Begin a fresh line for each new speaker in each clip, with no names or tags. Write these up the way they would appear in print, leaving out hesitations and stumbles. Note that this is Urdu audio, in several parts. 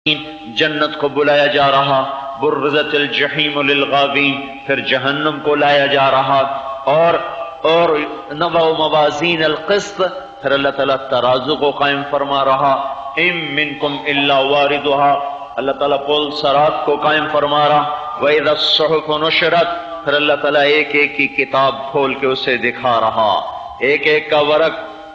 جنت کو بلایا جا رہا، برزت الجحیم للغاوین، پھر جہنم کو لایا جا رہا، اور نضع موازین القسط، پھر اللہ تعالیٰ ترازو کو قائم فرما رہا، ام منکم الا واردها، اللہ تعالیٰ پل صراط کو قائم فرما رہا، وَإِذَا الصُّحُفُ نُشِرَتْ، پھر اللہ تعالیٰ ایک ایک کی کتاب کھول کے اسے دکھا رہا، ایک ایک کا ورق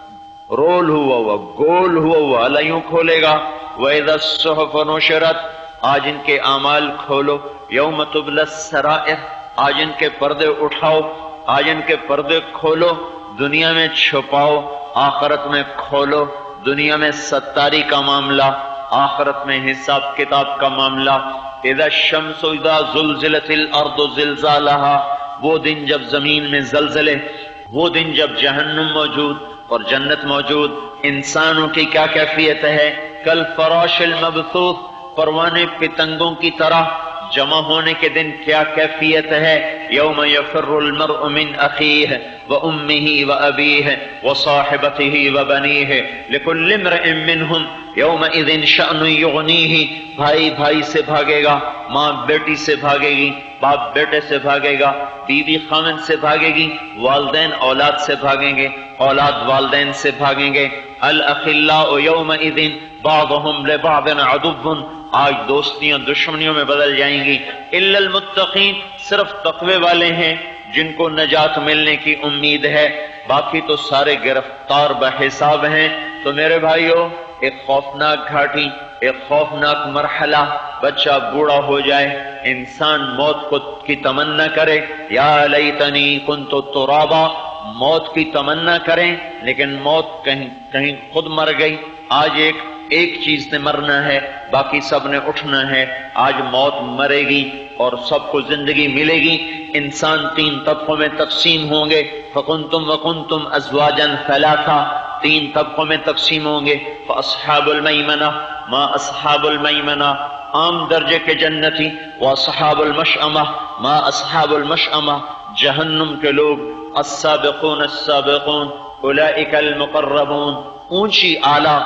رول ہوا گول ہوا اللہ یوں کھولے گا، وَإِذَا الصُّحُفُ نُشِرَتْ، آج ان کے اعمال کھولو، یوم تبلی السرائر، آج ان کے پردے اٹھاؤ، آج ان کے پردے کھولو، دنیا میں چھپاؤ، آخرت میں کھولو، دنیا میں ستاری کا معاملہ، آخرت میں حساب کتاب کا معاملہ۔ اذا الشمس اذا زلزلت الارض زلزالها، وہ دن جب زمین میں زلزلے، وہ دن جب جہنم موجود اور جنت موجود، انسانوں کی کیا کیفیت ہے؟ کل فراش المبثوث، پروانے پتنگوں کی طرح جمع ہونے کے دن کیا کیفیت ہے؟ یوم یفر المرء من اخیہ وامہ وابیہ وصاحبتہ وبنیہ لکل امرئ منہم یومئذ شأن یغنیہ، بھائی بھائی سے بھاگے گا، ماں بیٹی سے بھاگے گی، باپ بیٹے سے بھاگے گا، بیوی خامن سے بھاگے گی، والدین اولاد سے بھاگیں گے، اولاد والدین سے بھاگیں گے۔ الاخلاء یومئذ بعضهم لبعض عدو، آج دوستیاں دشمنیوں میں بدل جائیں گی۔ الا المتقین، صرف تقوی والے ہیں جن کو نجات ملنے کی امید ہے، باقی تو سارے گرفتار بحساب ہیں۔ تو میرے بھائیو، ایک خوفناک گھاٹی، ایک خوفناک مرحلہ، بچہ بوڑھا ہو جائے، انسان موت کی تمنا کرے، یا لیتنی کنت ترابا، موت کی تمنا کریں، لیکن موت کہیں خود مر گئی۔ آج ایک چیز نے مرنا ہے، باقی سب نے اٹھنا ہے۔ آج موت مرے گی اور سب کو زندگی ملے گی۔ انسان 3 طبقوں میں تقسیم ہوں گے، فکنتم وکنتم ازواجا ثلاثا، 3 طبقوں میں تقسیم ہوں گے۔ فاصحاب المیمنہ، ما اصحاب المیمنہ، عام درجے کے جنتی، واصحاب المشأمہ، ما اصحاب المشأمہ، جہنم کے لوگ، السابقون السابقون اولئک المقربون، اونچی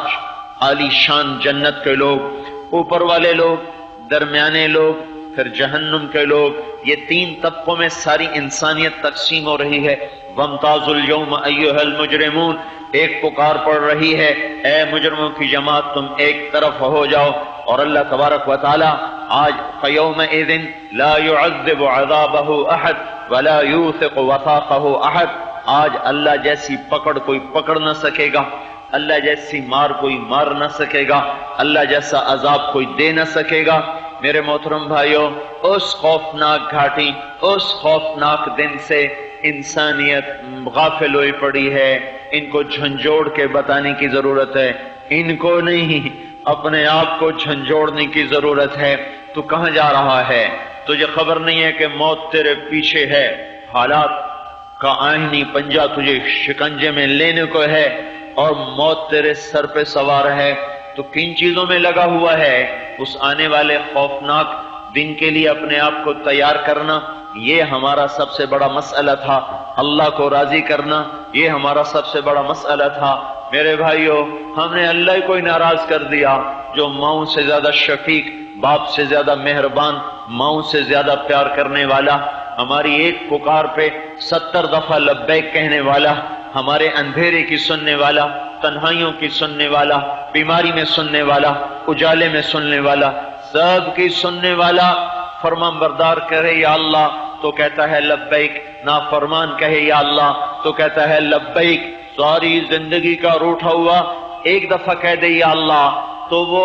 عالی شان جنت کے لوگ، اوپر والے لوگ، درمیانے لوگ، پھر جہنم کے لوگ۔ یہ 3 طبقوں میں ساری انسانیت تقسیم ہو رہی ہے۔ وامتازوا اليوم ایھا المجرمون، ایک پکار پڑ رہی ہے، اے مجرموں کی جماعت تم ایک طرف ہو جاؤ۔ اور اللہ تبارک و تعالی آج فیومئذ لا يعذب عذابہ احد ولا یوثق وثاقہ احد، آج اللہ جیسی پکڑ کوئی پکڑ نہ سکے گا، اللہ جیسی مار کوئی مار نہ سکے گا، اللہ جیسا عذاب کوئی دے نہ سکے گا۔ میرے محترم بھائیوں، اس خوفناک گھاٹی، اس خوفناک دن سے انسانیت غافل ہوئی پڑی ہے۔ ان کو جھنجھوڑ کے بتانے کی ضرورت ہے، ان کو نہیں، اپنے آپ کو جھنجھوڑنے کی ضرورت ہے۔ تو کہاں جا رہا ہے؟ تجھے خبر نہیں ہے کہ موت تیرے پیچھے ہے، حالات کا آئینی پنجہ تجھے شکنجے میں لینے کو ہے، اور موت تیرے سر پہ سوار ہے۔ تو کن چیزوں میں لگا ہوا ہے؟ اس آنے والے خوفناک دن کے لیے اپنے آپ کو تیار کرنا، یہ ہمارا سب سے بڑا مسئلہ تھا۔ اللہ کو راضی کرنا، یہ ہمارا سب سے بڑا مسئلہ تھا۔ میرے بھائیوں، ہم نے اللہ کو ہی ناراض کر دیا، جو ماؤں سے زیادہ شفیق، باپ سے زیادہ مہربان، ماؤں سے زیادہ پیار کرنے والا، ہماری ایک پکار پہ 70 دفعہ لبیک کہنے والا، ہمارے اندھیرے کی سننے والا، تنہائیوں کی سننے والا، بیماری میں سننے والا، اجالے میں سننے والا، سب کی سننے والا، فرمان بردار کہے یا اللہ تو کہتا ہے لبیک، نافرمان کہے یا اللہ تو کہتا ہے لبیک۔ ساری زندگی کا روٹھا ہوا ایک دفعہ کہہ دے یا اللہ تو وہ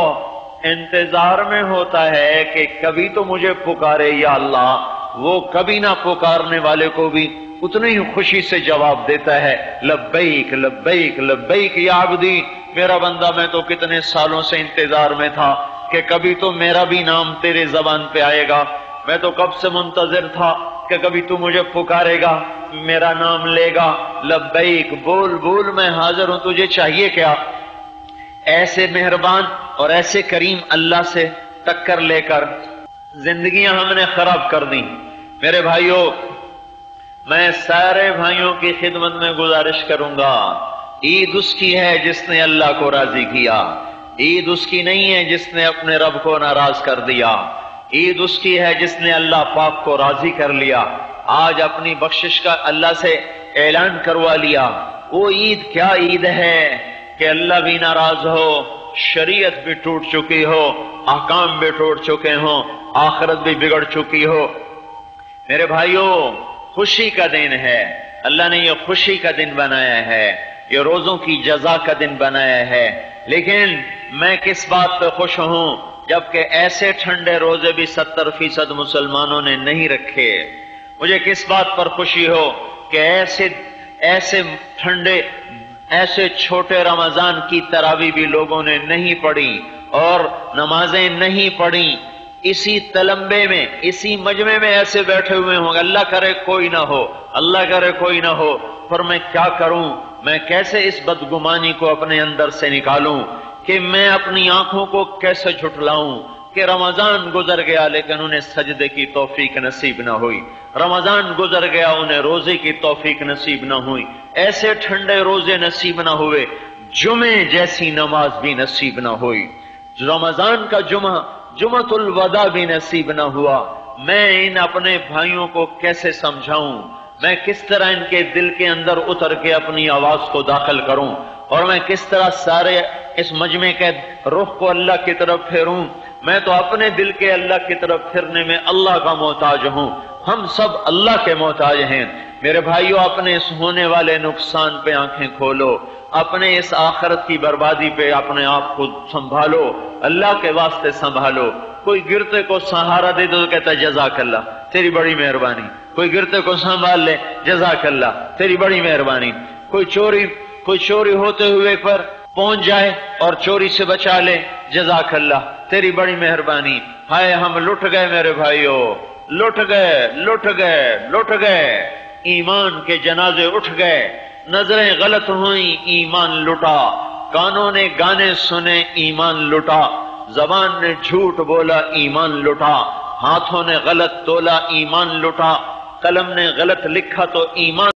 انتظار میں ہوتا ہے کہ کبھی تو مجھے پکارے یا اللہ۔ وہ کبھی نہ پکارنے والے کو بھی اتنی ہی خوشی سے جواب دیتا ہے لبیک لبیک لبیک یا عبدی، میرا بندہ میں تو کتنے سالوں سے انتظار میں تھا کہ کبھی تو میرا بھی نام تیرے زبان پہ آئے گا، میں تو کب سے منتظر تھا کہ کبھی تو مجھے پکارے گا، میرا نام لے گا، لبیک بول بول میں حاضر ہوں، تجھے چاہیے کیا؟ ایسے مہربان اور ایسے کریم اللہ سے ٹکر لے کر زندگیاں ہم نے خراب کر دی۔ میرے بھائیوں، میں سارے بھائیوں کی خدمت میں گزارش کروں گا، عید اس کی ہے جس نے اللہ کو راضی کیا، عید اس کی نہیں ہے جس نے اپنے رب کو ناراض کر دیا، عید اس کی ہے جس نے اللہ پاک کو راضی کر لیا، آج اپنی بخشش کا اللہ سے اعلان کروا لیا۔ وہ عید کیا عید ہے کہ اللہ بھی ناراض ہو، شریعت بھی ٹوٹ چکی ہو، احکام بھی ٹوٹ چکے ہوں، آخرت بھی بگڑ چکی ہو۔ میرے بھائیوں، خوشی کا دن ہے، اللہ نے یہ خوشی کا دن بنایا ہے، یہ روزوں کی جزا کا دن بنایا ہے۔ لیکن میں کس بات پہ خوش ہوں جبکہ ایسے ٹھنڈے روزے بھی 70% مسلمانوں نے نہیں رکھے۔ مجھے کس بات پر خوشی ہو کہ ایسے ٹھنڈے، ایسے چھوٹے رمضان کی تراویح بھی لوگوں نے نہیں پڑھی اور نمازیں نہیں پڑھی، اسی تلمبے میں، اسی مجمع میں ایسے بیٹھے ہوئے ہوں، اللہ کرے کوئی نہ ہو، اللہ کرے کوئی نہ ہو، پر میں کیا کروں، میں کیسے اس بدگمانی کو اپنے اندر سے نکالوں کہ میں اپنی آنکھوں کو کیسے جھٹلاؤں کہ رمضان گزر گیا لیکن انہیں سجدے کی توفیق نصیب نہ ہوئی، رمضان گزر گیا انہیں روزے کی توفیق نصیب نہ ہوئی، ایسے ٹھنڈے روزے نصیب نہ ہوئے، جمعے جیسی نماز بھی نصیب نہ ہوئی، رمضان کا جمعۃ الوداع بھی نصیب نہ ہوا۔ میں ان اپنے بھائیوں کو کیسے سمجھاؤں، میں کس طرح ان کے دل کے اندر اتر کے اپنی آواز کو داخل کروں، اور میں کس طرح سارے اس مجمع کے رخ کو اللہ کی طرف پھیروں۔ میں تو اپنے دل کے اللہ کی طرف پھرنے میں اللہ کا محتاج ہوں، ہم سب اللہ کے محتاج ہیں۔ میرے بھائیوں، اپنے اس ہونے والے نقصان پہ آنکھیں کھولو، اپنے اس آخرت کی بربادی پہ اپنے آپ کو سنبھالو، اللہ کے واسطے سنبھالو۔ کوئی گرتے کو سہارا دے تو کہتا ہے جزاک اللہ، تیری بڑی مہربانی، کوئی گرتے کو سنبھال لے، جزاک اللہ، تیری بڑی مہربانی، کوئی چوری ہوتے ہوئے پر پہنچ جائے اور چوری سے بچا لے، جزاک اللہ، تیری بڑی مہربانی۔ ہائے ہم لٹ گئے میرے بھائیوں، لٹ گئے، ایمان کے جنازے اٹھ گئے، نظریں غلط ہوئیں، ایمان لٹا، کانوں نے گانے سنے، ایمان لٹا، زبان نے جھوٹ بولا، ایمان لٹا، ہاتھوں نے غلط تولا، ایمان لٹا، قلم نے غلط لکھا تو ایمان